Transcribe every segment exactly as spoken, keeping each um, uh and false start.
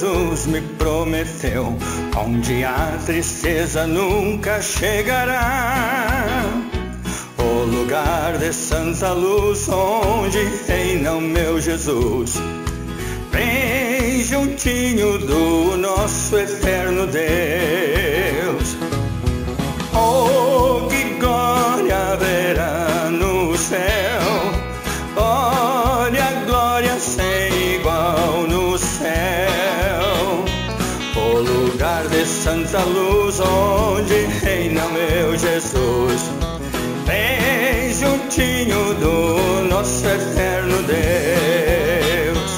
Jesus me prometeu, onde a tristeza nunca chegará. O lugar de santa luz, onde reina o meu Jesus, bem juntinho do nosso eterno Deus. Oh, que glória haverá no céu, glória, glória sem igual no céu. O lugar de santa luz, onde reina meu Jesus, bem juntinho do nosso eterno Deus.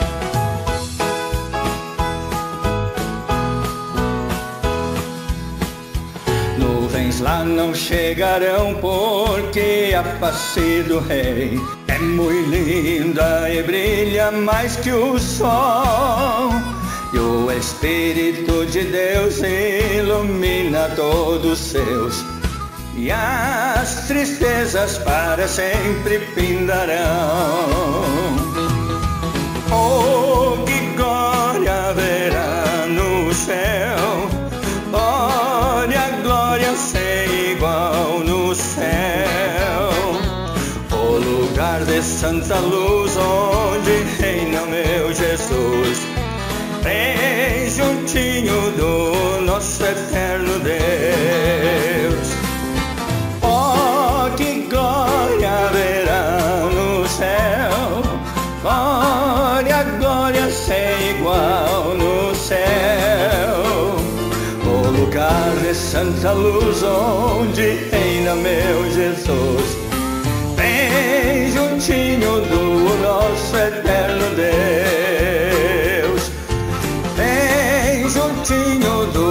Nuvens lá não chegarão, porque a face do Rei é muito linda e brilha mais que o sol. E o Espírito de Deus ilumina todos os seus, e as tristezas para sempre findarão. Oh, que glória haverá no céu, glória, glória sem igual no céu. O lugar de santa luz, onde reina meu Jesus, bem juntinho do nosso eterno Deus. Oh, que glória haverá no céu, glória, glória sem igual no céu. O lugar de santa luz, onde reina meu Jesus, bem juntinho do nosso eterno Deus, bem juntinho do